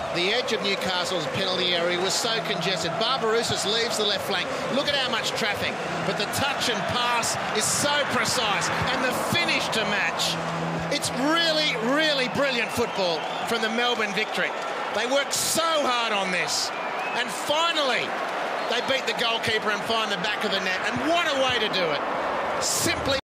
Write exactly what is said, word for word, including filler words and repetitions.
The edge of Newcastle's penalty area was so congested. Barbarouses leaves the left flank. Look at how much traffic. But the touch and pass is so precise. And the finish to match. It's really, really brilliant football from the Melbourne Victory. They worked so hard on this. And finally, they beat the goalkeeper and find the back of the net. And what a way to do it. Simply